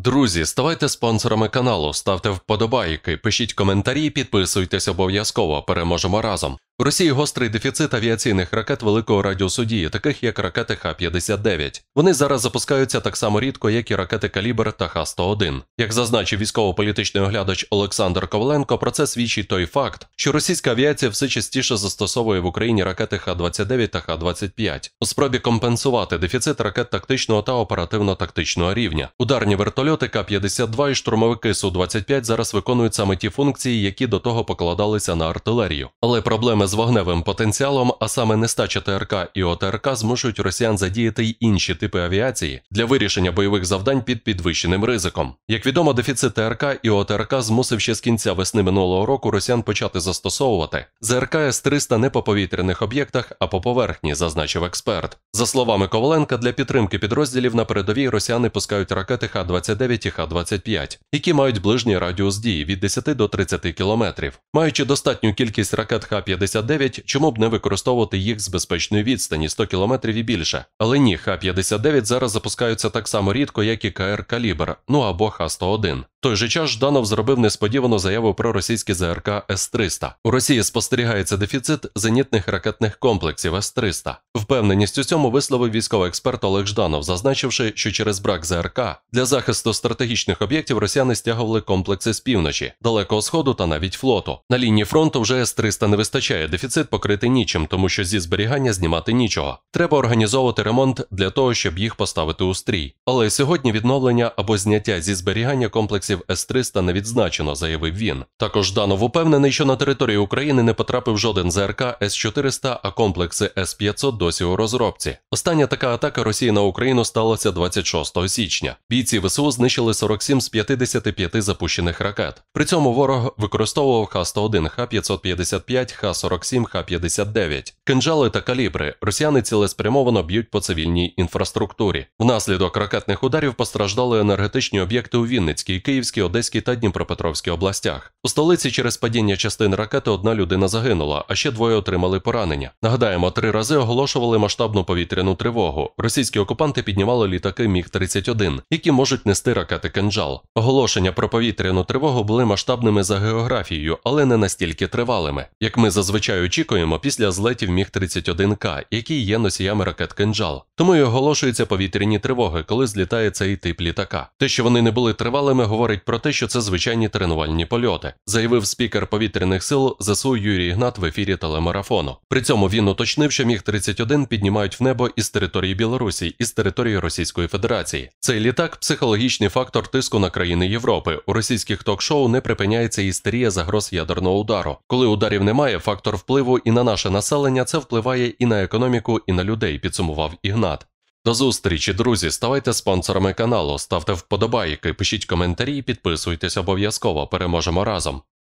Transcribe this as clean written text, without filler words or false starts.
Друзі, ставайте спонсорами каналу, ставте вподобайки, пишіть коментарі, підписуйтесь обов'язково, переможемо разом. У Росії гострий дефіцит авіаційних ракет великого радіусу дії, таких як ракети Х-59. Вони зараз запускаються так само рідко, як і ракети «Калібр» та Х-101. Як зазначив військово-політичний оглядач Олександр Коваленко, про це свідчить той факт, що російська авіація все частіше застосовує в Україні ракети Х-29 та Х-25 у спробі компенсувати дефіцит ракет тактичного та оперативно-тактичного рівня. Ударні вертольоти К-52 і штурмовики Су-25 зараз виконують саме ті функції, які до того покладалися на артилерію. Але проблеми з вогневим потенціалом, а саме нестача ТРК і ОТРК, змушують росіян задіяти й інші типи авіації для вирішення бойових завдань під підвищеним ризиком. Як відомо, дефіцит ТРК і ОТРК змусив ще з кінця весни минулого року росіян почати застосовувати ЗРК С-300 не по повітряних об'єктах, а по поверхні, зазначив експерт. За словами Коваленка, для підтримки підрозділів на передовій росіяни пускають ракети Х-29 і Х-25, які мають ближній радіус дії від 10 до 30 кілометрів. Маючи достатню кількість ракет Х-59, чому б не використовувати їх з безпечної відстані 100 км і більше? Але ні, Х-59 зараз запускаються так само рідко, як і КР «Калібр», ну або Х-101. В той же час Жданов зробив несподівану заяву про російські ЗРК С-300. У Росії спостерігається дефіцит зенітних ракетних комплексів С-300. Впевненість у цьому висловив військовий експерт Олег Жданов, зазначивши, що через брак ЗРК для захисту стратегічних об'єктів росіяни стягували комплекси з півночі, Далекого Сходу та навіть флоту. На лінії фронту вже С-300 не вистачає, дефіцит покрити нічим, тому що зі зберігання знімати нічого. Треба організовувати ремонт для того, щоб їх поставити у стрій. Але сьогодні відновлення або зняття зі зберігання комплексів С-300 не відзначено, заявив він. Також Жданов упевнений, що на території України не потрапив жоден ЗРК С-400, а комплекси С-500 досі у розробці. Остання така атака Росії на Україну сталася 26 січня. Бійці ВСУ знищили 47 з 55 запущених ракет. При цьому ворог використовував Х-101, Х-555, Х-47, Х-59. Кинджали та калібри росіяни цілеспрямовано б'ють по цивільній інфраструктурі. Внаслідок ракетних ударів постраждали енергетичні об'єкти у Вінницькій, Київській, Одеській та Дніпропетровській областях. У столиці через падіння частин ракети одна людина загинула, а ще двоє отримали поранення. Нагадаємо, 3 рази оголошували масштабну повітряну тривогу. Російські окупанти піднімали літаки Міг-31, які можуть нести ракети «Кинджал». Оголошення про повітряну тривогу були масштабними за географією, але не настільки тривалими, як ми зазвичай очікуємо після злетів Міг-31К, які є носіями ракет «Кинджал». Тому й оголошуються повітряні тривоги, коли злітає цей тип літака. Те, що вони не були тривалими, говорить про те, що це звичайні тренувальні польоти, заявив спікер повітряних сил ЗСУ Юрій Ігнат в ефірі телемарафону. При цьому він уточнив, що Міг-31 піднімають в небо із території Білорусі, із території Російської Федерації. Цей літак – психологічний фактор тиску на країни Європи. У російських ток-шоу не припиняється істерія загроз ядерного удару. Коли ударів немає, фактор впливу і на наше населення, це впливає і на економіку, і на людей, підсумував Ігнат. До зустрічі, друзі, ставайте спонсорами каналу, ставте вподобайки, пишіть коментарі, підписуйтесь обов'язково, переможемо разом.